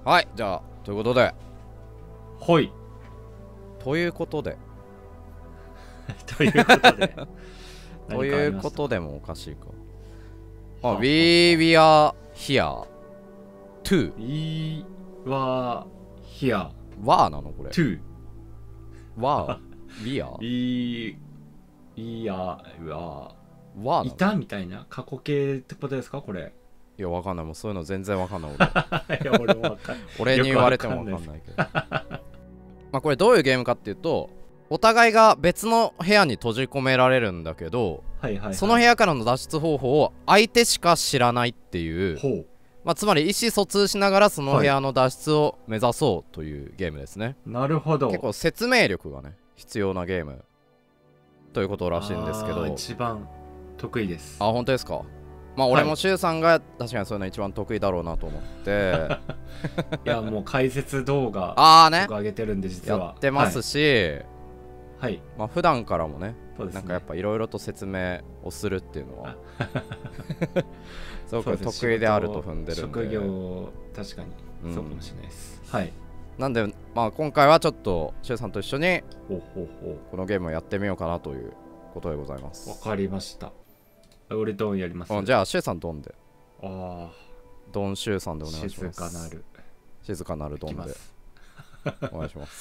はい、じゃあ、ということで。 ほい。 ということで。 ということで。 ということでもおかしいか。あ、 は We are here to We were here わーなのこれ。 to わー We are We are わーなのいたみたいな過去形ってことですかこれ。 いや、わかんない。もうそういうの全然わかんない。 いや俺もわかんない。 俺に言われてもわかんないけど。まあこれどういうゲームかっていうと、お互いが別の部屋に閉じ込められるんだけど、 はいはい、はい、 その部屋からの脱出方法を相手しか知らないっていう、 ほう、 まあ、つまり意思疎通しながらその部屋の脱出を目指そうというゲームですね。 なるほど。 結構説明力がね必要なゲームということらしいんですけど。 一番得意です。 あ、本当ですか。まあ俺もシュウさんが確かにそういうの一番得意だろうなと思っていやもう解説動画ね上げてるんで実はやってますし、 はい、 まあ普段からもね、 そうですね、 なんかやっぱいろいろと説明をするっていうのはすごく得意であると踏んでるんで、 職業確かにそうかもしれないです、はい。 なんでまあ今回はちょっとシュウさんと一緒にほうほうほう、 このゲームをやってみようかなということでございます。 わかりました。俺ドンやります、 じゃあシュウさんドンで。 ああ、 ドンシュウさんでお願いします。 静かなる静かなるドンでお願いします。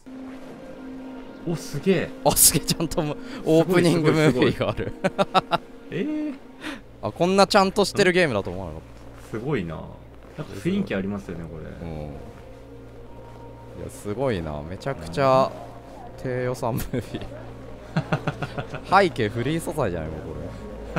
お、すげえ。 あ、すげえ、ちゃんとオープニングムービーがあるあ、こんなちゃんとしてるゲームだと思わなかった。 すごいな。なんか雰囲気ありますよねこれ。 いや、すごいな。めちゃくちゃ低予算ムービー背景フリー素材じゃないのこれ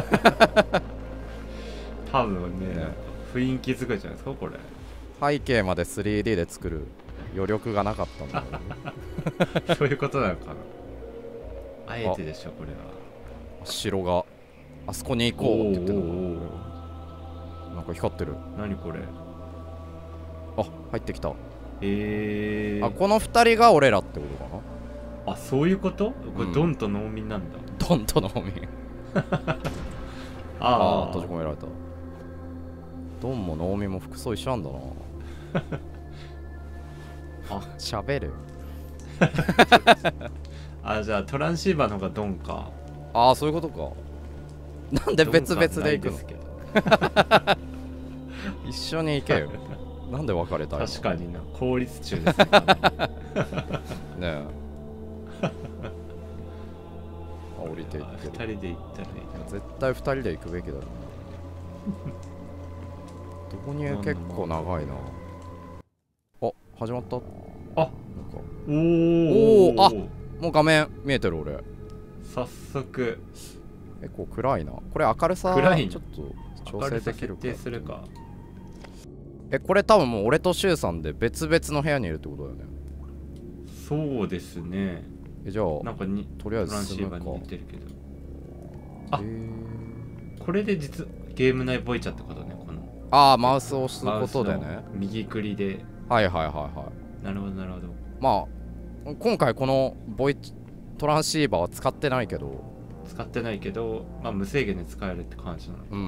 多分ね、雰囲気づくじゃないですかこれ。 背景まで 3D で作る余力がなかったんだそういうことなのかな。あえてでしょこれは。 城があそこに行こうって言ってるのかな。なんか光ってる。 何これ。 あ、入ってきた。あ、この 2人が俺らってことかな。 あ、そういうこと、これドンと農民なんだ。 ドンと農民ああ、閉じ込められた。ドンも農民も服装一緒なんだなあ、喋るあ、じゃあトランシーバーの方がドンか。 ああ、そういうことか。なんで別々で行くの一緒に行けよなんで別れたいの。 確かにな、効率中ですねねえ降りていって 2人で行ったらいい。 絶対2人で行くべきだろ導入結構長いな。あ、始まった。 あ、 なんかおお、あ、もう画面見えてる俺。 早速結構暗いな。これ明るさちょっと調整できるか。 設定するか。 これ多分もう俺とシュウさんで別々の部屋にいるってことだよね。 そうですね。 じゃあなんかにとりあえずトランシ進むか。 ーバーに似てるけど。あ、これでゲーム内ボイチャってことね。このマウスを押すことでね。 右クリで。 はいはいはいはい。 なるほどなるほど。 まあ今回このトランシーバーは使ってないけど、 まあ無制限で使えるって感じなの。 うん。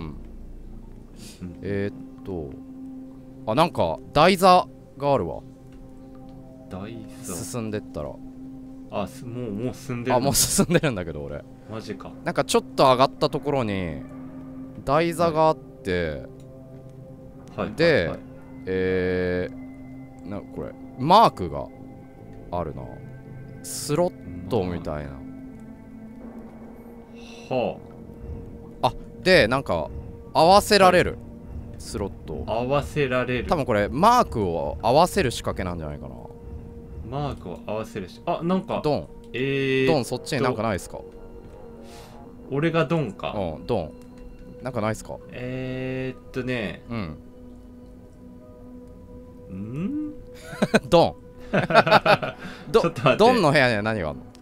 あ、なんか台座があるわ。 台座進んでったら、 あ、もう進んでる。 あ、もう進んでるんだけど俺。 マジか。 なんかちょっと上がったところに台座があって、で、これマークがあるな。スロットみたいな。 はあ、でなんか合わせられる、スロットあ、合わせられる。 多分これマークを合わせる仕掛けなんじゃないかな。 マークを合わせるし、あ、なんかドン、ドン、そっちになんかないですか。 俺がドンか。 うん、ドンなんかないですか。 ね、 ドンちょっと待って。 ドンの部屋には何があるの。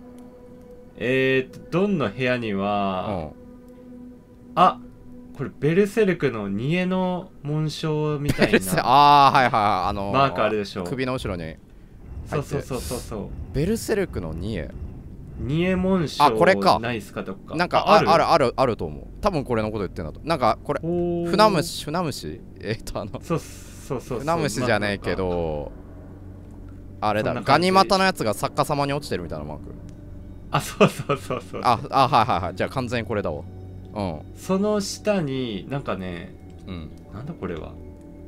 ドンの部屋には、あ、これベルセルクのニエの紋章みたいなはいはい、 マークあるでしょ。 首の後ろに。 そうベルセルクのニエ紋章。 これか。 ないっすかどっか。 なんかあると思う。多分これのこと言ってんだと。なんかこれ船虫そそうそうそう、 船虫じゃねえけど、あれだ、 そんな感じガニ股のやつが作家様に落ちてるみたいなマーク。 あ、そうそうそうそう。 はいはいはい。じゃあ完全にこれだわ。うん。 その下になんかね、 うん。 なんだこれは、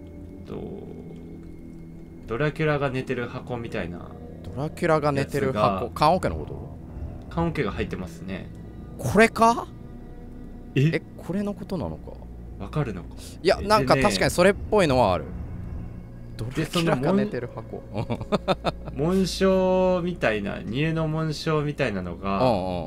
ドラキュラが寝てる箱みたいな。 ドラキュラが寝てる箱、棺桶のこと？ 棺桶が入ってますね。 これか？ え、 これのことなのか？ わかるのか？ いや、なんか確かにそれっぽいのはある。ドラキでそュラのが寝てる箱。 紋章みたいな、家の紋章みたいなのが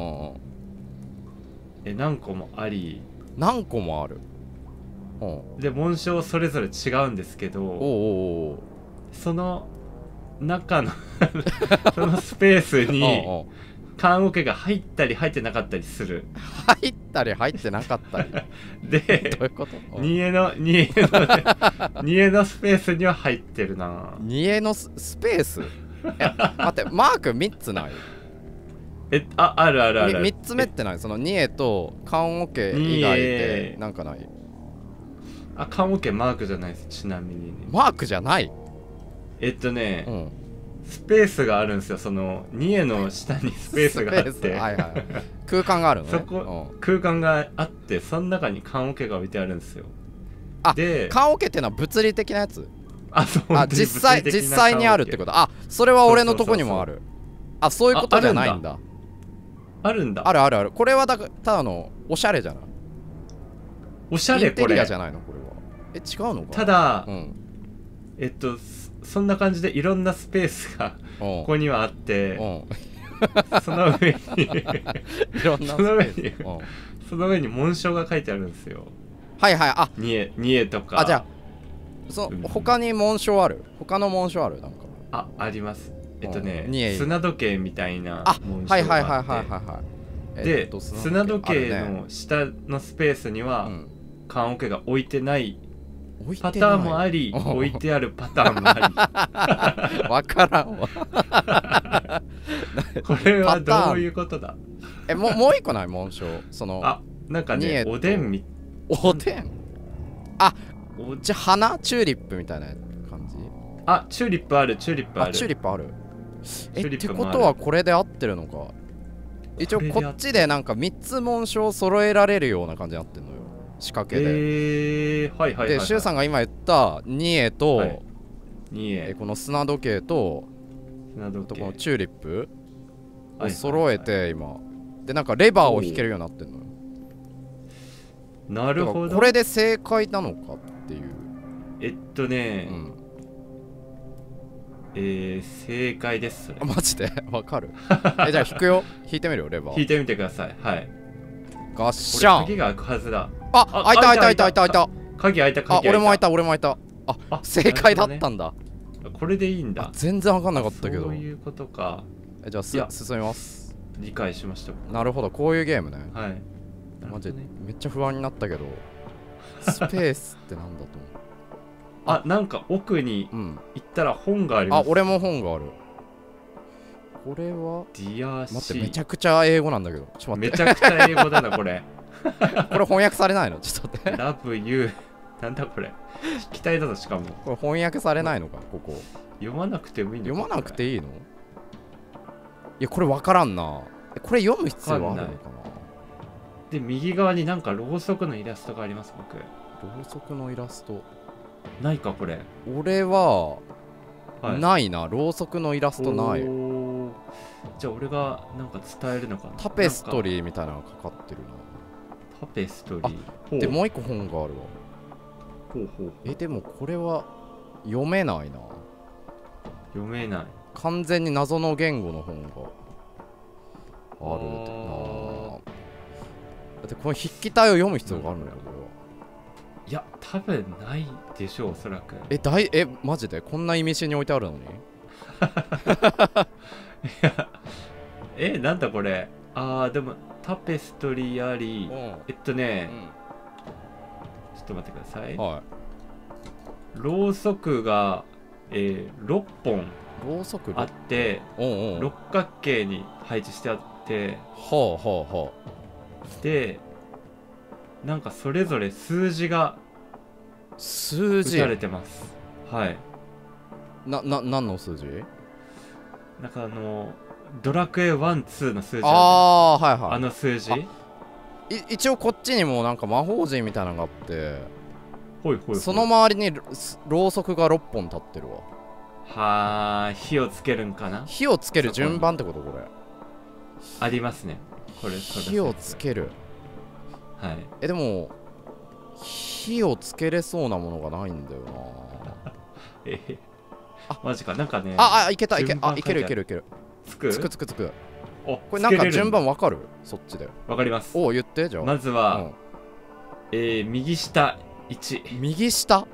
何個もあり、 何個もある。 で紋章それぞれ違うんですけど、その中のそのスペースに棺桶が入ったり入ってなかったりする。 入ったり入ってなかったりで、 どういうこと？ 家のスペースには入ってるな。 家のスペース？待って、マーク3つない？ あるあるある。 3つ目ってない？その家と棺桶以外でなんかない？ 棺桶マークじゃないです、ちなみにね。 マークじゃない？ スペースがあるんですよ。その2の下にスペースがあって、 はいはい、空間があるのね。 そこ、空間があって、その中に棺桶が置いてあるんですよ。 で、棺桶ってのは物理的なやつ？ そう、 実際にあるってこと？それは俺のとこにもある。そういうことじゃないんだ。 あるんだ。 あるあるある。これはただのおしゃれじゃない？ おしゃれ、これ。 インテリアじゃないのこれは。違うのか？ ただ、そんな感じでいろんなスペースがここにはあって、その上にその上に紋章が書いてあるんですよ。 はいはい。 ニエとか。 じゃあ他に紋章ある？他の紋章ある？なんかあります。砂時計みたいな紋章はいはいがあって、 はいはいはい。 で、砂時計の下のスペースには棺桶が置いてないパターンもあり、置いてあるパターンもあり。わからんわ。 これはどういうことだ？ もう一個ない？紋章。 なんかね、おでん。 じゃあ花？チューリップみたいな感じ？ チューリップある。 チューリップある。ってことはこれで合ってるのか？一応こっちでなんか3つ紋章揃えられるような感じになってんのよ、仕掛けで。で、シュウさんが今言ったニエと、この砂時計とこのチューリップを揃えて今で、なんかレバーを引けるようになってんのよ。 なるほど。 これで正解なのかっていう。 正解です。 マジでわかる？じゃあ引くよ。引いてみるよ、レバー。 引いてみてください。はい。 ガッシャン。 鍵が開くはずだ。 開いた。 鍵開いた。 俺も開いた。正解だったんだ。 これでいいんだ。 全然わかんなかったけど。 そういうことか。 じゃあ進みます。 理解しました。 なるほど、こういうゲームね。 はい。 マジでめっちゃ不安になったけど、スペースってなんだと思う。 なんか奥に行ったら本があります。 俺も本がある。これは待って、 めちゃくちゃ英語なんだけど。ちょっと待って。 めちゃくちゃ英語だな、これ。 これ翻訳されないの？ちょっと待って。 Love you。なんだこれ。筆記体だと、しかも。 これ翻訳されないのか、ここ。 読まなくてもいいの？ 読まなくていいの？いや、これわからんな。これ読む必要あるのかな？ で、右側になんかろうそくのイラストがあります、僕。 ろうそくのイラストないか、これ。 俺はないな。ろうそくのイラストない。 じゃあ俺がなんか伝えるのかな。 タペストリーみたいなのがかかってるな。 タペストリーでもう一個本があるわ。でもこれは読めないな。 読めない。 完全に謎の言語の本があるな。だってこの筆記体を読む必要があるのよ、これは。 いや、多分ないでしょう、おそらく。 マジでこんな意味深に置いてあるのに。 いや、なんだこれ。でもタペストリーあり、ちょっと待ってください。ろうそくが、6本あって、六角形に配置してあって、で、なんかそれぞれ数字が打たれてます。 はい。 何の数字？ なんかドラクエ1、2の数字。 ああ、はいはい。 あの数字。 一応こっちにもなんか魔法陣みたいなのがあって、 ほいほいほい。 その周りにろうそくが6本立ってるわ。 はあ、火をつけるんかな。 火をつける順番ってこと？これありますね、これ。 火をつける。 はい。 でも火をつけれそうなものがないんだよな。 マジか。なんかね、 いけた、いける。つく。 お、 これなんか順番わかる？そっちでわかります。 言って。じゃあまずは、右下1。 右下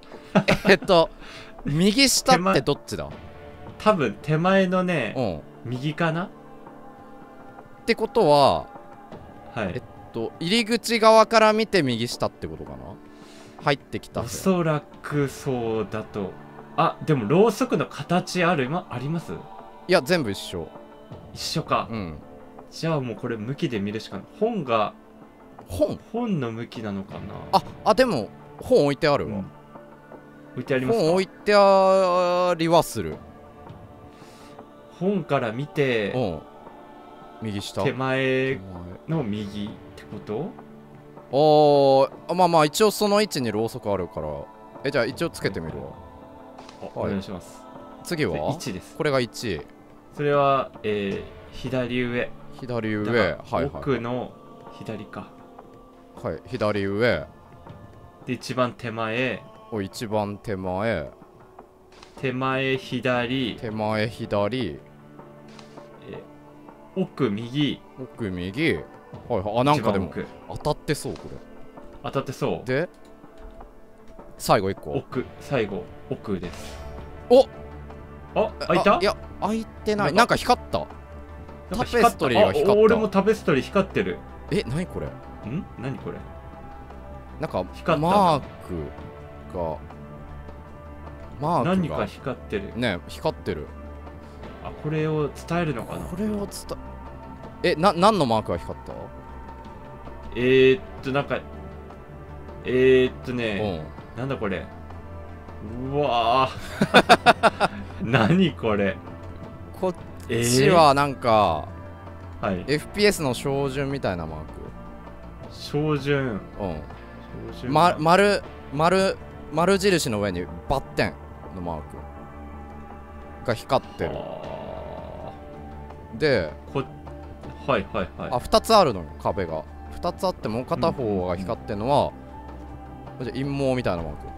右下ってどっちだ？ 多分手前のね、右かなってことは、 はい。 入り口側から見て右下ってことかな？入ってきた。 おそらくそうだと。でもろうそくの形あります？ いや、全部一緒か。 じゃあもうこれ向きで見るしかない。本の向きなのかな。でも本置いてあるわ。 置いてありますか？ 本置いてありはする。 本から見て、 右下、 手前の右ってこと？ まあ一応その位置にろうそくあるから。じゃあ一応つけてみるわ。 お願いします。 次は 1です。 これが1。 それは左上。 はい。 奥の左か。 はい、左上で一番手前。 一番手前。 手前左。奥右。 はい。なんかでも当たってそう。これ当たってそうで、最後1個最後奥です。開いた？ いや、開いてない。なんか光った。タペストリーが光った。 俺もタペストリー光ってる。 何これ？ 何これ？ なんかマークが何か光ってるね。光ってる。 これを伝えるのかな？ 何のマークが光った？ なんかなんだこれ。うわー何これ。 こっちはなんか、FPS の照準みたいなマーク。 照準。 丸印の上にバッテンのマークが光ってる。で、2つあるのよ、壁が。2つあって、もう片方が光ってるのは陰謀みたいなマーク。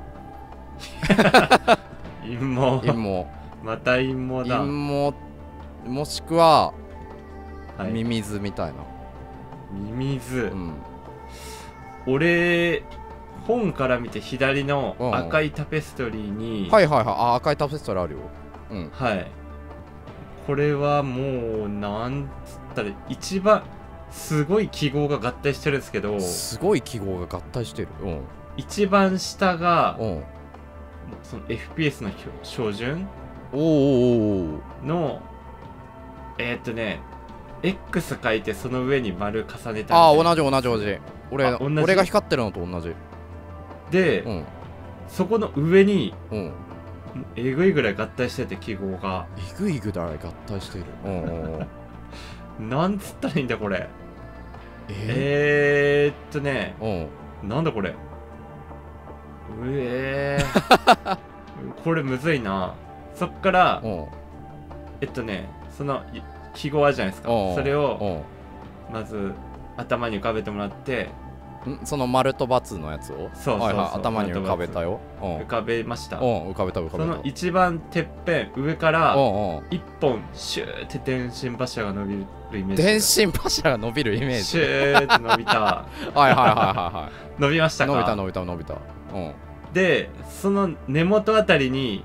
陰謀。 また陰謀だ。 もしくはミミズみたいな。 ミミズ。俺本から見て左の赤いタペストリーに。 赤いタペストリーあるよ。 これはもうなんつったら一番すごい記号が合体してるんですけど。一番下がその FPS の照準のX 書いてその上に丸重ねた。 同じ。俺が光ってるのと同じで、そこの上にえぐいぐらい合体してて、記号がえぐいぐらい合体している。 なんつったらいいんだこれ。なんだこれ。これむずいな。そっからその記号あるじゃないですか。それをまず頭に浮かべてもらって。 その丸と×のやつを頭に浮かべたよ。 浮かべました。 浮かべた。 その一番てっぺん上から一本シューって電信柱が伸びるイメージ。シューって伸びた。伸びましたか？ 伸びた。 で、その根元あたりに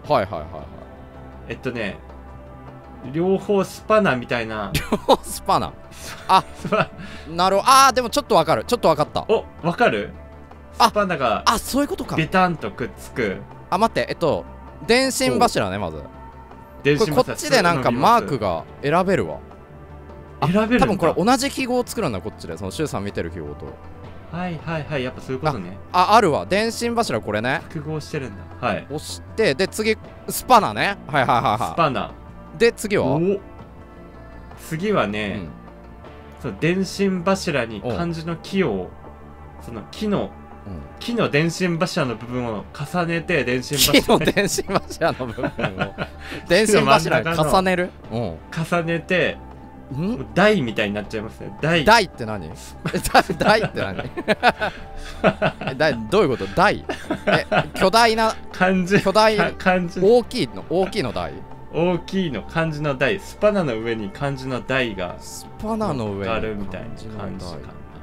両方スパナみたいな。 スパナ。なるほど。でもちょっとわかる。わかった。 わかる？スパナがそういうことか。 ベタンとくっつく。 待って、電信柱ね。まずこっちでなんかマークが選べるわ。多分これ同じ記号を作るんだ。こっちでそのシュウさん見てる記号と。 はいはいはい、やっぱそういうことね。 あるわ、電信柱これね。 複合してるんだ。はい。 押して、で次スパナね。はいはいはいはい。 スパナ。 で次は？ 次はね、その電信柱に漢字の木を、その木の電信柱の部分を重ねて、電信柱木の電信柱の部分を電信柱に重ねる、 重ねて台みたいになっちゃいますね。台って何？台って何？どういうこと？台？巨大な巨大大きいの台？大きいの漢字の台。スパナの上に漢字の台がスパナの上にあるみたいな感じかな。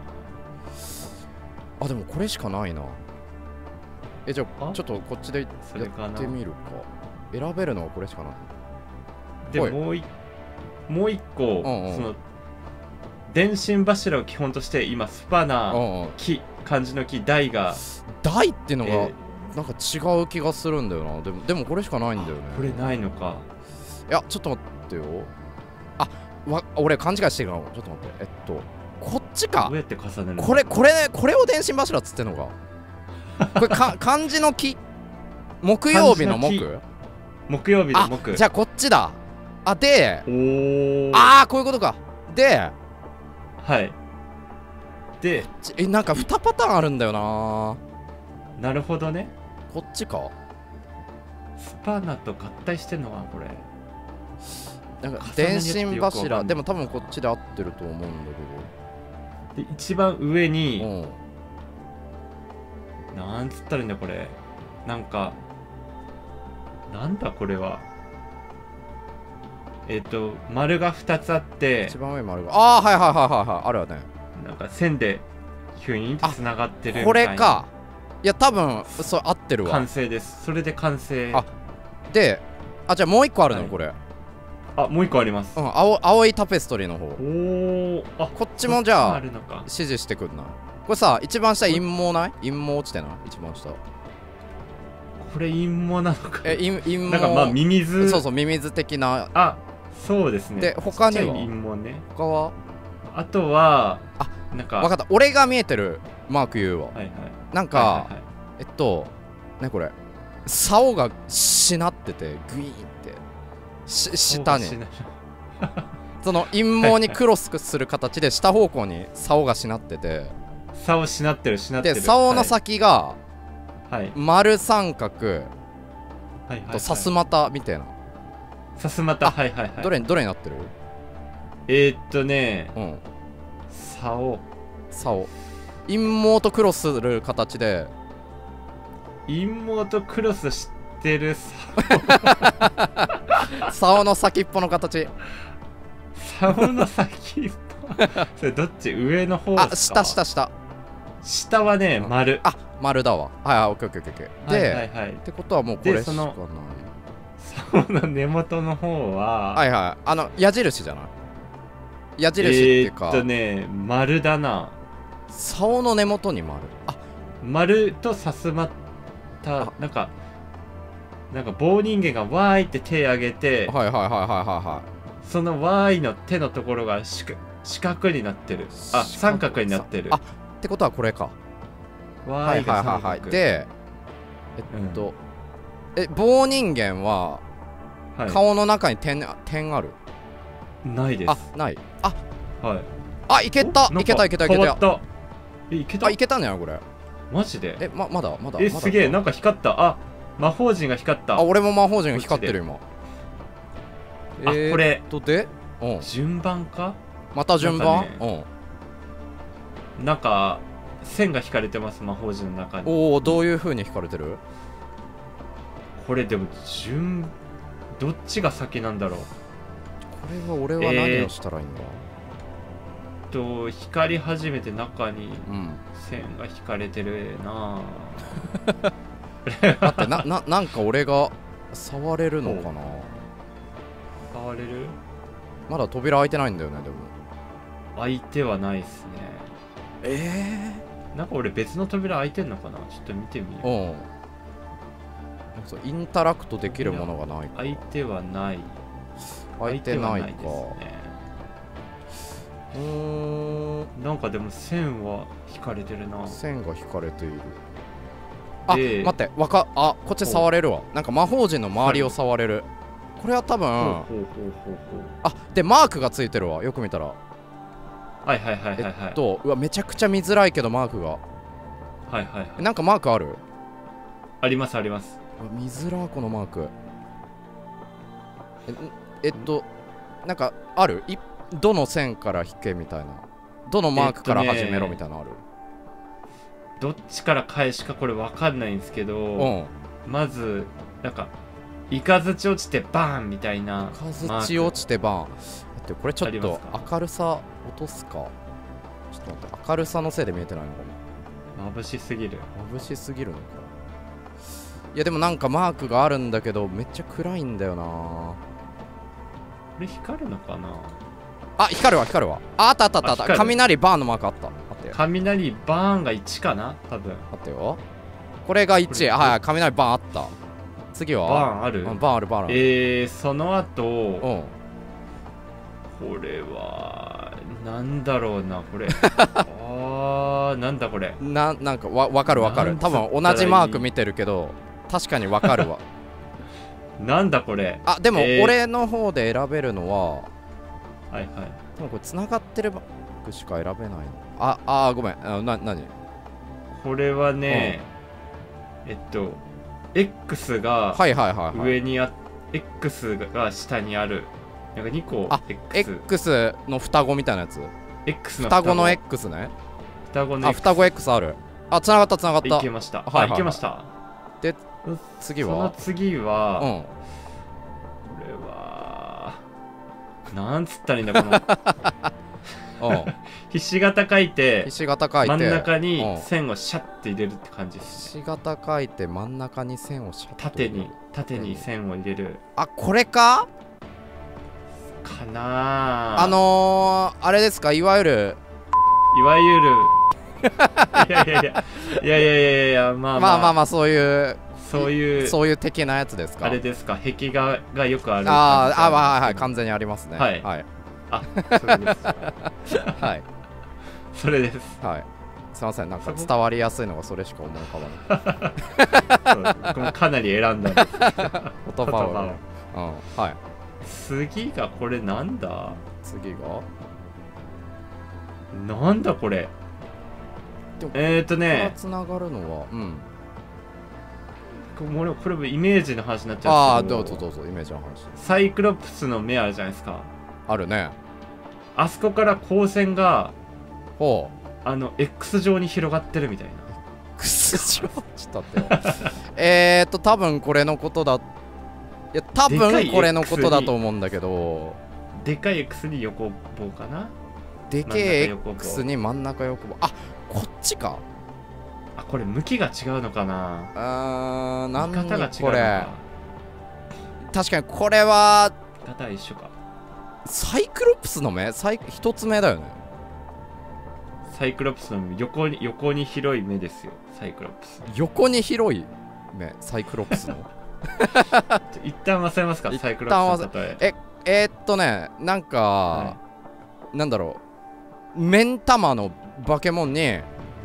あ、でもこれしかないな。じゃあちょっとこっちでやってみるか。選べるのはこれしかない。 でもう一個、その電信柱を基本として今スパナ、木、漢字の木、台が台っていうのがなんか違う気がするんだよな。でもこれしかないんだよね。 これないのか。 いや、ちょっと待ってよ。俺勘違いしてるかも。ちょっと待って。こっちか。 どうやって重ねるの？ これを電信柱っつってんのか。これ漢字の木。木曜日の木。 木曜日の木。 じゃあこっちだ。で、こういうことか。で、 はい。で、 なんか2パターンあるんだよな。 なるほどね。 こっちか。 スパナと合体してんのかな、これ。 なんか電信柱、でも多分こっちで合ってると思うんだけど。で、一番上に、なんつったらいいんだ、これ。なんだこれは。丸が2つあって、 一番上丸が、はいはいはいはい、あるよね。 なんか線でヒュイーンってつながってるみたいな。 これか。いや、多分それ合ってるわ。 完成です。それで完成。 で、じゃあもう一個あるの、これ。 もう一個あります。 青いタペストリーの方。こっちもじゃあ指示してくんない？これさ、一番下陰謀ない？陰謀落ちてない？一番下。 これ陰謀なのか。 陰謀。 なんかまあミミズ。 そうそう、ミミズ的な。 そうですね。 で、他には陰謀ね。 他は？ あとは、なんか。 わかった。俺が見えてるマーク言うわ。 はいはい。 なんか、ね、これ。竿がしなってて、グイーンって。下に。その陰謀にクロスする形で下方向に竿がしなってて。 竿しなってる。 で、竿の先が、丸三角とさすまたみたいな。 さすまた、はいはいはい。 どれになってる？竿。陰謀とクロスする形で。 陰謀とクロスしてる竿の先っぽの形。 竿の先っぽそれどっち？上の方ですか？ 下。 下はね、丸。 丸だわ。オッケーオッケーオッケー。で、ってことはもうこれしかない。 竿の根元の方は、 矢印じゃない？矢印っていうか。 丸だな。 竿の根元に丸。 丸とさすまた、なんか棒人間がわーいって手挙げて、そのわーいの手のところが四角になってる。三角になってる。 ってことはこれか。 わーいが三角。 で、棒人間は顔の中に点ある？ ないです。 ない。 いけた。いけた。 いけたんじゃないこれ？ マジで？ まだ。 すげえ、なんか光った。魔法陣が光った。 俺も魔法陣が光ってる今。 これで、 順番か？ また順番？ なんか線が引かれてます、魔法陣の中に。 どういう風に引かれてる？ これでもどっちが先なんだろう。これは俺は何をしたらいいんだ？ 光り始めて中に線が引かれてるな。 待って、なんか俺が触れるのかな？ 触れる？ まだ扉開いてないんだよね。でも開いてはないっすね。なんか俺別の扉開いてんのかな？ちょっと見てみよう。インタラクトできるものがないか。 開いてはない。 開いてないか。 なんかでも線は引かれてるな。 線が引かれている。あ、待って、こっち触れるわ。なんか魔法陣の周りを触れる。これは多分、でマークがついてるわ。よく見たら。 はいはいはいはいはい。 うわ、めちゃくちゃ見づらいけどマークが。 はいはいはい。 なんかマークある？ ありますあります。 見づらこのマーク。なんかある？どの線から引けみたいな。どのマークから始めろみたいなのある？ どっちから返しかこれ分かんないんですけど、まずなんかイカズチ落ちてバーンみたいな。 イカズチ落ちてバーン。待って、これちょっと明るさ落とすか。ちょっと待って、明るさのせいで見えてないのかな。眩しすぎる。 眩しすぎるのか。いやでもなんかマークがあるんだけどめっちゃ暗いんだよな。これ光るのかな。 光るわ光るわ。あった。雷バーンのマークあった。 雷バーンが1かな多分。 あったよ。これが1。はい、雷バーンあった。次はバーンある？ バーンあるバーンある。 その後、これはなんだろうなこれ。なんだこれ。 なんかわかる。多分同じマーク見てるけど確かにわかるわ。 なんだこれ。 でも俺の方で選べるのは、 はいはい。 でもこれ繋がってるバッグしか選べないの。ごめん。何？ これはね、X が上にX が下にある。なんか2個 X の双子みたいなやつ。 X の双子の X ね。 双子の X。双子 X ある。繋がった。 いけました。いけました。 で、次はその次は、これはなんつったらいいんだこのひし形書いて真ん中に線をシャッて入れるって感じです。 ひし形書いて真ん中に線をシャッて縦に線を入れる。 これかな。 あれですか、いわゆるいやまあそういう的なやつですか。 あれですか、壁画がよくある。 はい、完全にありますね。はい。 それです。 はい。 それです。 はい。すいません、なんか伝わりやすいのがそれしか思い浮かばない。かなり選んだんです。 言葉を。はい。 次がこれなんだ？ 次がなんだこれ。 つながるのは、 これもイメージの話になっちゃうんですけど。 どうぞイメージの話。 サイクロプスの目あるじゃないですか。 あるね。 あそこから光線がX 状に広がってるみたいな。 X 状？ちょっと待ってよ。多分これのことだ。いや多分これのことだと思うんだけど。 でかい X に横棒かな。 でけえ X に真ん中横棒。こっちか。 これ向きが違うのかな。 なん見方が違うのか。 これ確かにこれは見方は一緒か。 サイクロプスの目一つ目だよね。 サイクロプスの目、横に広い目ですよ。サイクロプス横に広い目、サイクロプスの一旦忘れますか。サイクロプスの例え。なんか、なんだろう、目ん玉のバケモンに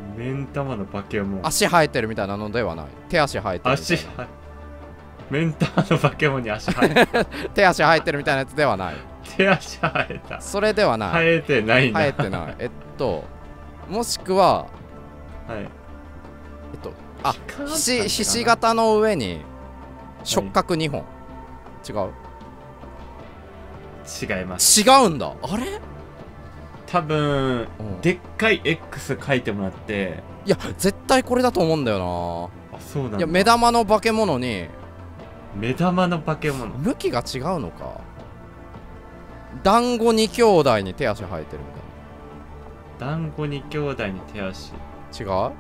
足生えてるみたいなのではない。手足生えてるみたいな。 目ん玉のバケモンに足生えてる手足生えてるみたいなやつではない。 手足生えた。 それではない。 生えてないんだ。 生えてない。もしくはひし形の上に触覚2本。 違います。 違うんだ。あれ多分でっかい X 書いてもらって。 いや絶対これだと思うんだよな。 そうなんだ。 いや目玉の化け物に目玉の化け物向きが違うのか。団子2兄弟に手足生えてるみたいな。 団子2兄弟に手足違う。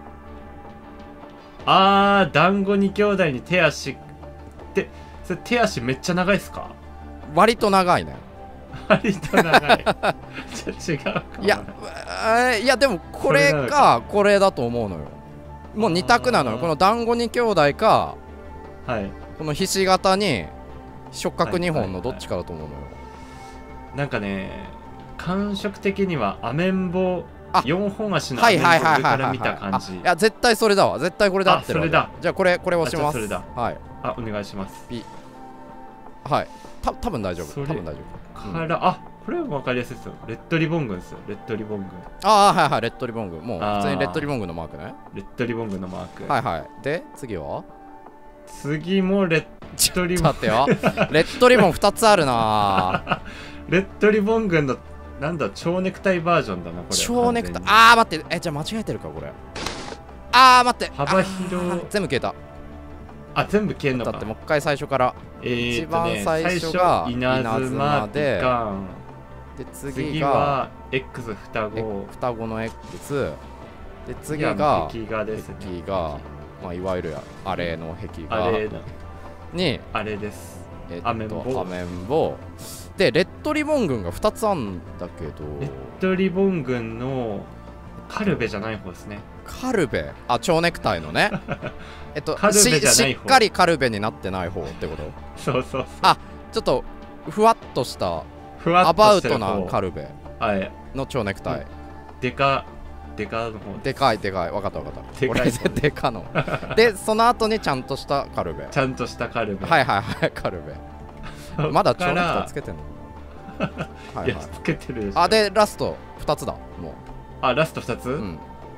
団子2兄弟に手足ってそれ手足めっちゃ長いっすか。 割と長いね。 割と長い。違うかも。 いやでもこれかこれだと思うのよ。もう2択なのよ。この団子2兄弟か、このひし形に触覚2本のどっちかだと思うのよ。 なんかね、 感触的にはアメンボ4本足のアメンボから見た感じ。 いや絶対それだわ。絶対これで合ってるわ。 それだ。 じゃあこれ押します。 それだ。 はい。 あ、お願いします。 はい。多分大丈夫。多分大丈夫。から、あ、これは分かりやすいですよ。レッドリボン軍ですよ。レッドリボン軍。 ああ、はいはい、レッドリボン軍。もう普通にレッドリボン軍のマークね。 レッドリボン軍のマーク。 はいはい。で、次は次もレッドリボン。 待ってよ。レッドリボン2つあるな。 レッドリボン軍のなんだ、蝶ネクタイバージョンだな、これ。 蝶ネクタイ。あー待って、じゃあ間違えてるか、これ。あー待って。 幅広。 全部消えた。 あ、全部消えんのか。 だってもう一回最初から。一番最初が稲妻で。で、次が X 双子。 双子の X。で、次が壁画ですね。 壁画。まあ、いわゆるあれの壁画。に、 あれです。 アメンボ。で、レッドリボン軍が2つあんだけど、 レッドリボン軍のカルベじゃない方ですね。 カルベ、あ、蝶ネクタイのね。 カルベじゃない方。 しっかりカルベになってない方ってこと？ そうそうそう。 あ、ちょっとふわっとしたアバウトなカルベの蝶ネクタイ。 でかの方。 でかい、分かった。これでかの。で、その後にちゃんとしたカルベ。 ちゃんとしたカルベ。 はい、カルベ。まだ蝶ネクタイつけてんの？ いや、つけてるでしょ。 あ、で、ラスト2つだ、もう。 あ、ラスト2つ？うん。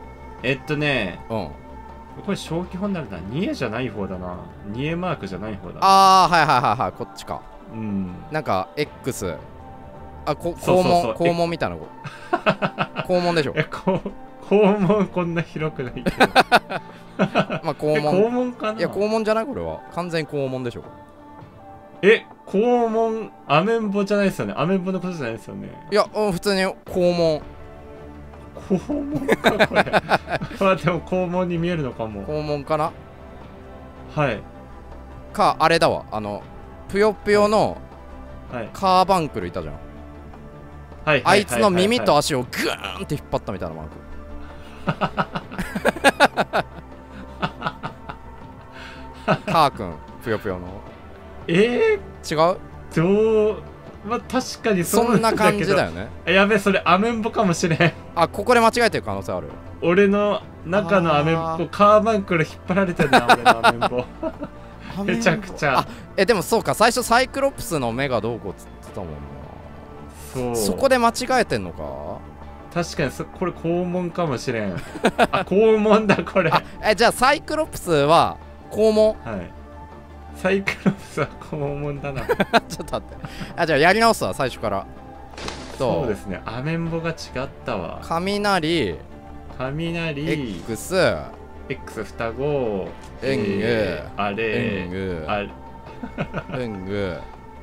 これ正気本になるな。ニエじゃない方だな。ニエマークじゃない方だ。 あー、はい、こっちか。 うん。 なんか、X。あ、肛門みたいな。肛門でしょ。 肛門こんな広くないけど。まあ、 肛門かな。 いや、肛門じゃないこれは。完全肛門でしょ。 肛門、アメンボじゃないですよね。アメンボのことじゃないですよね。 いや、普通に肛門。 肛門か、これ。まあ、でも肛門に見えるのかも。 肛門かな。 はい。 か、あれだわ。ぷよぷよのカーバンクルいたじゃん。 はい。 あいつの耳と足をグーンって引っ張ったみたいなマーク。カー君、ぷよぷよの。違う？ まあ確かにそんな感じだよね。 やべ、それアメンボかもしれん。 あ、ここで間違えてる可能性ある。 俺の中のアメンボ、カーバンクル引っ張られてるな、俺のアメンボ。めちゃくちゃ。 でもそうか、最初サイクロプスの目がどうこうっつってたもんな。そこで間違えてんのか。 確かにこれ肛門かもしれん。あ、肛門だこれ。 じゃあサイクロプスは肛門。 はい。サイクロプスは肛門だな。ちょっと待って。じゃあやり直すわ、最初から。 そうですね。アメンボが違ったわ。 雷 X 双子エングあれウング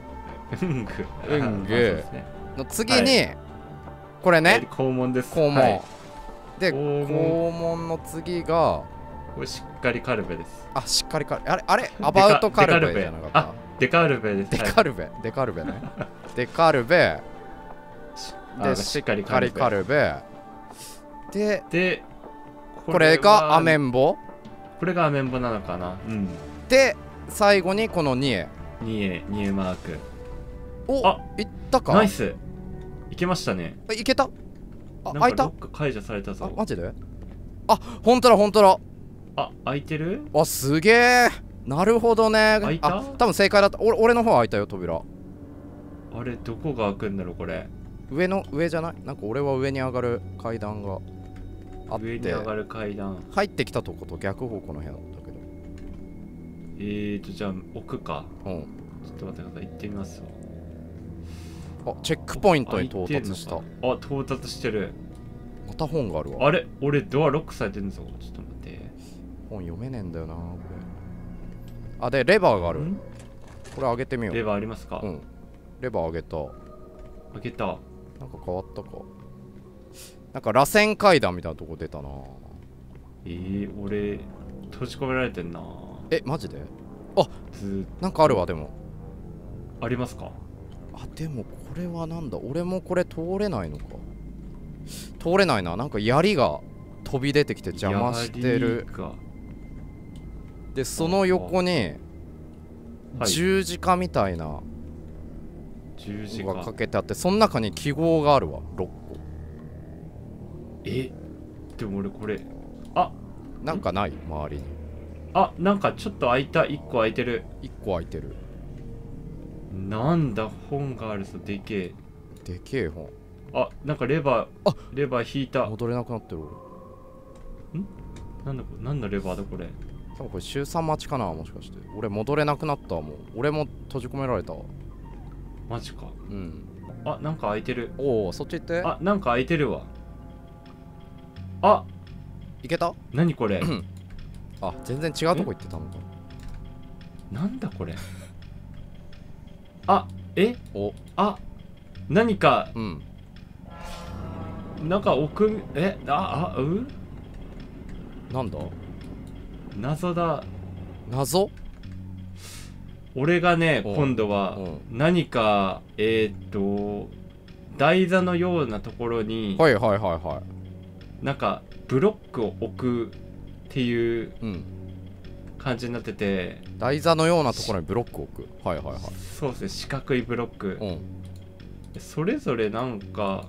の次にこれね、 肛門です。 肛門で、肛門の次がこれしっかりカルベです。 あ、しっかりカルベ。あれアバウトカルベじゃなかった？ あ、デカルベです。 デカルベね。デカルベで、しっかりカルベで、これがアメンボ。 これがアメンボなのかな。うん。 で、最後にこのニエマーク。 お、いったか。 ナイス。いけましたね。 いけた。あ、開いた。 解除されたぞ。 マジで。あ、本当だ。 あ、開いてる。 あ、すげえ。なるほどね。 開いた。 多分正解だった。俺の方は開いたよ、扉。 あれ、どこが開くんだろう、これ。 上じゃない？なんか俺は上に上がる階段があって、 上に上がる階段入ってきたとこと逆方向の部屋だったけど。 じゃあ奥か。 うん。 ちょっと待ってください、行ってみますわ。あ、チェックポイントに到達した。 あ、到達してる。 また本があるわ。 あれ、俺ドアロックされてんぞ。ちょっと待って。 本読めねえんだよな、これ。あ、で、レバーがある。これ上げてみよう。 レバーありますか？ うん。レバー上げた。 開けた。 なんか変わったか。なんか螺旋階段みたいなとこ出たな。 俺閉じ込められてんな。 マジで？あ、なんかあるわ。でもありますか？ あ、でもこれはなんだ。俺もこれ通れないのか。通れないな。なんか槍が飛び出てきて邪魔してる。で、その横に十字架みたいな十字架がかけてあって、その中に記号があるわ、6個。 でも俺これなんかない周りに。 なんかちょっと開いた。1個開いてる。 1個開いてる。 なんだ、本があるぞ。でけえ本。 なんかレバー引いた。 戻れなくなってる。 なんだレバーだこれ。 多分これ週3待ちかな、もしかして。俺戻れなくなったわ。もう俺も閉じ込められたわ。 マジか。 うん。 なんか開いてる。 おお、そっち行って。 なんか開いてるわ。 いけた。 何これ。 全然違うとこ行ってたのか。 なんだこれ。何か、なんか奥、 なんだ。 謎だ。 謎。 俺がね、今度は何か台座のようなところになんかブロックを置くっていう感じになってて、 台座のようなところにブロックを置く。 そうですね、四角いブロック、それぞれなんか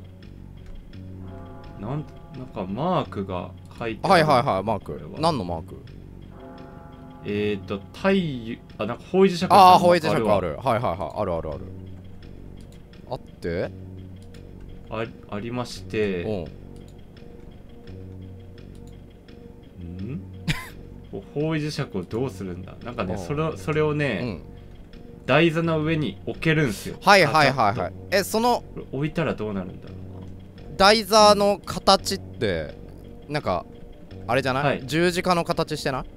マークが書いてある。 マーク。何のマーク。 なんか方位磁石。 方位磁石ある。あるあってありまして、方位磁石をどうするんだ。なんかね、それをね、台座の上に置けるんすよ。その置いたらどうなるんだろう。 台座の形ってなんかあれじゃない、十字架の形してない。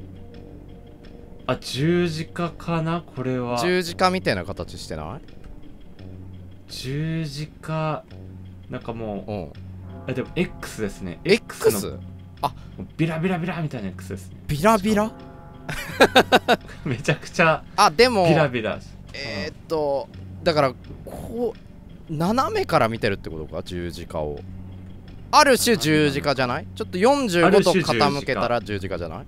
十字架かな、これは。 十字架みたいな形してない。 十字架なんかもう、でも X ですね。 X のビラビラビラみたいな X ですね。 ビラビラめちゃくちゃでもビラビラ。 だからこう斜めから見てるってことか、十字架を。ある種十字架じゃない。ちょっと45度傾けたら十字架じゃない。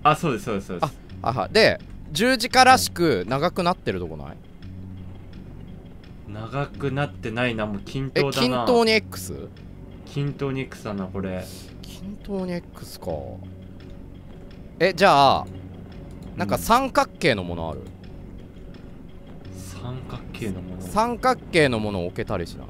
そうです。 で十字架らしく長くなってるとこない。 長くなってないな。もう均等だな。 均等に X。 均等に X だなこれ。 均等に X か。じゃあなんか三角形のものある。 三角形のもの。 三角形のものを置けたりしない。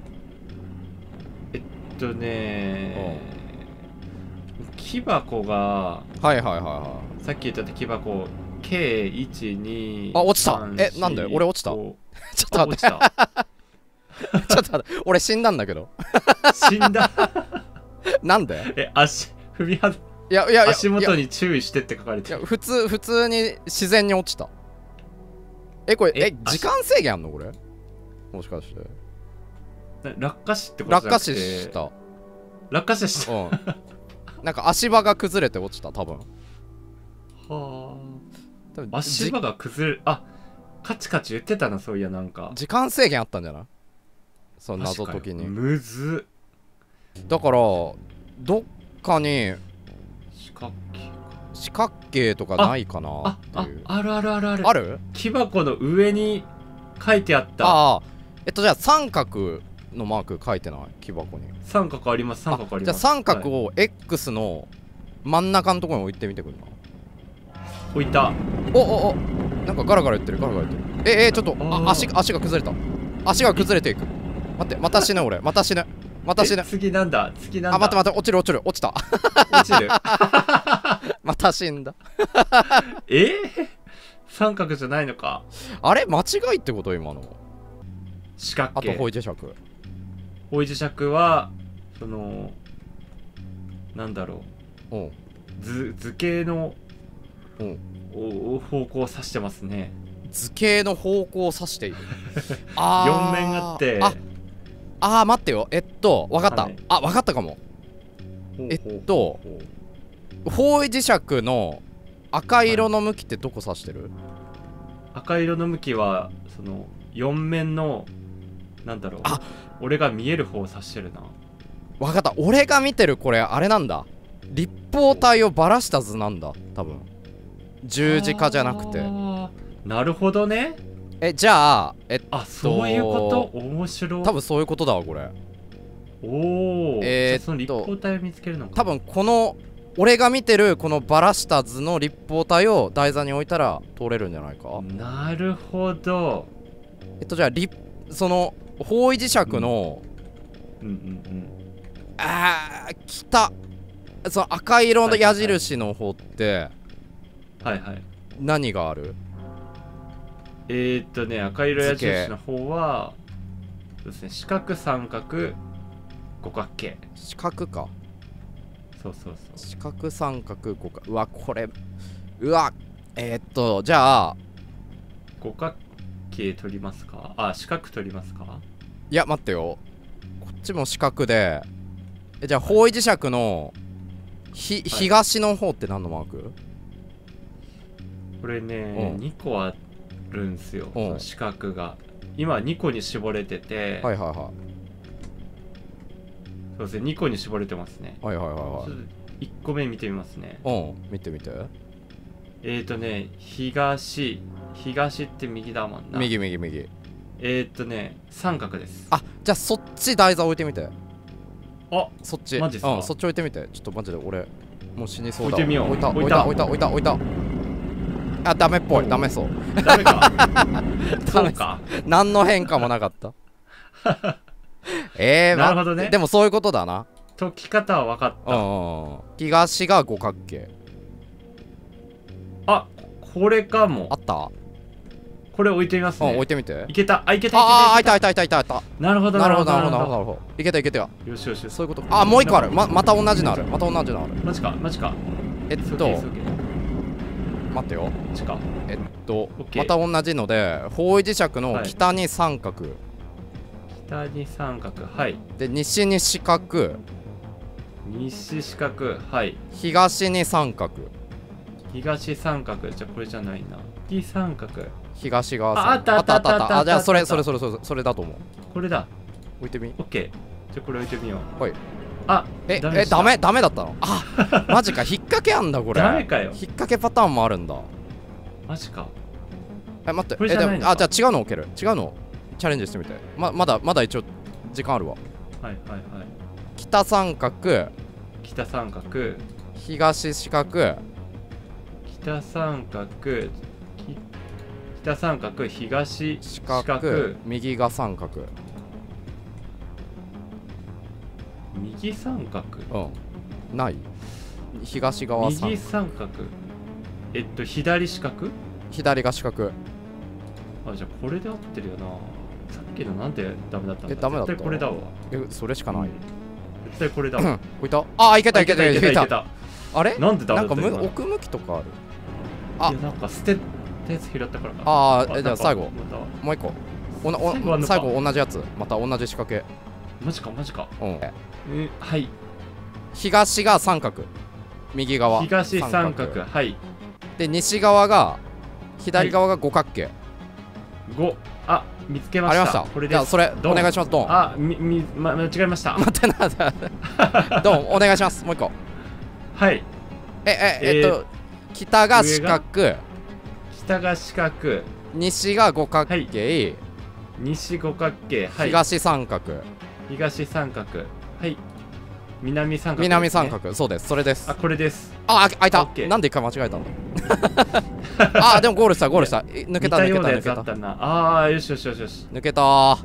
木箱がさっき言った木箱計1、2、 落ちた。なんで俺落ちた。ちょっと待って。ちょっと待って、俺死んだんだけど。 死んだ。 なんで。 踏み外。足元に注意してって書かれてる。 普通に自然に落ちた。これ時間制限あんのこれ。もしかして落下死ってことじゃなくて。落下死した。 なんか足場が崩れて落ちた多分。 足場が崩れ、カチカチ言ってたな、そういや。なんか時間制限あったんじゃない。その謎解きに。 むずっ。 だからどっかに四角形とかないかなっていう。 ある。木箱の上に書いてあった。 じゃあ三角のマーク書いてない。木箱に三角あります。じゃあ三角を X の真ん中のところに置いてみてくるな。 置いた。 なんかガラガラ言ってる。ちょっと足が崩れた。足が崩れていく。待って、また死ぬ俺。また死ぬ。 次なんだ。 待って落ちる。落ちた。 落ちる。 また死んだ。 三角じゃないのか。 あれ間違いってこと今の。 四角形。 あと方位磁石。 方位磁石はそのなんだろう。図形の方向を指してますね。 図形の方向を指している。 4面あって。 待ってよ。わかった。わかったかも。方位磁石の赤色の向きってどこ指してる。 赤色の向きはその4面のなんだろう。俺が見える方を指してるな。 わかった。俺が見てるこれあれなんだ。立方体をばらした図なんだ多分。十字架じゃなくて。 なるほどね。 じゃああ、そういうこと？面白い。 多分そういうことだわこれ。 おお。じゃあその立方体を見つけるのか。 多分この俺が見てるこのバラした図の立方体を台座に置いたら通れるんじゃないか。 なるほど。 じゃあその方位磁石の、北、その赤色の矢印の方ってはいはい、 何がある？ 赤色矢印の方はそうですね、四角三角五角形。 四角か。 そうそうそう、 四角三角五角。うわこれ、うわじゃあ五角形取りますか？あ、四角取りますか？ いや待ってよ、こっちも四角で、じゃあ方位磁石の東の方って何のマーク？ これね、2個あるんすよ、その四角が。今2個に絞れてて、 はいはいはい、 そうですね、2個に絞れてますね。 はいはいはいはい。 1個目見てみますね。 見てみて。 東って右だもんな。 右。 三角です。 あ、じゃあそっち台座置いてみて。 あ、 そっち。 マジっすか？ そっち置いてみて。ちょっとマジで俺もう死にそうだ。 置いてみよう。 置いた。あ、ダメっぽい。ダメそう。 ダメか。そうか。 何の変化もなかった。なるほどね。でもそういうことだな。 解き方は分かった。 東が五角形。 あ、これかも。 あった。 これ置いてみますね。 置いてみて。 いけた。あ、いけた。 あ、いた。 なるほど。 いけた。 よし。 そういうこと。あ、もう一個ある。また同じのある。 マジか。 待ってよ。 また同じので、方位磁石の北に三角。 北に三角、はい。 で、西に四角。 西四角、はい。 東に三角。 東三角、じゃあこれじゃないな。右三角。 東側三角。あった。 あ、じゃあそれだと思う。 これだ。 置いてみ。 オッケー。じゃあこれ置いてみよう。 はい。 あ、 ダメだったの？あ、マジか、引っ掛けあんだこれ。 ダメかよ。 引っ掛けパターンもあるんだ。 マジか。 待って、じゃあ違うの置ける。違うのチャレンジしてみて。まだ一応時間あるわ。 はい。 北三角。東四角。 北三角、東四角。 右が三角。 右三角？ ない？東側右三角。左四角？ 左が四角。 あ、じゃあこれで合ってるよな。さっきのなんでダメだったんだ？ ダメだった。 絶対これだわ。 それしかない。 絶対これだわ。 置いた？あ、いけた。あれ？ なんでダメだった？ なんか奥向きとかある。 あ、なんか捨てたやつ拾ったからか。 あ、じゃあ最後もう一個。最後同じやつ。また同じ仕掛け。 マジか。はい。 東が三角。右側。 東三角。はい。 で、西側が左側が五角形。 5。あ、見つけました。 ありました。 これで。 じゃあそれお願いします。ドン。 あ、間違えました。 待ってな。ドンお願いします。もう一個。 はい。 北が四角。西が五角形。 西五角形。はい。 東三角。 はい。南三角。そうです。それです。 あ、 これです。 あ、開いた。なんで一回間違えたんだ。あ、でもゴールした。抜けた。 ああ、よし。 抜けた。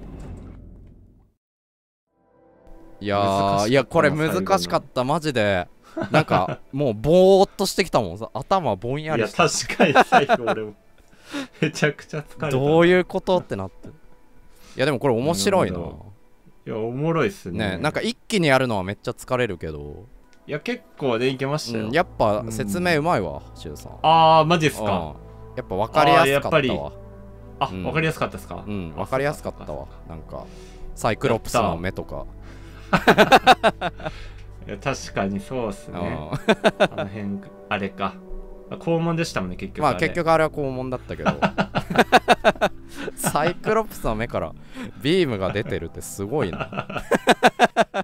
いやこれ難しかった。マジでなんかもうぼーっとしてきたもん。頭ぼんやりして。 いや確かに最後俺もめちゃくちゃ疲れた。 どういうことってなって。いやでもこれ面白いな。 いやおもろいっすね。 なんか一気にやるのはめっちゃ疲れるけど、 いや結構でいけましたよ。 やっぱ説明うまいわ、シュウさん。 ああマジっすか。 やっぱ分かりやすかったわ。 あ、分かりやすかったですか。 分かりやすかったわ。なんかサイクロプスの目とか。 いや確かにそうっすね。あの辺あれか。肛門でしたもんね結局。 まあ結局あれは肛門だったけど。サイクロプスの目からビームが出てるってすごいな。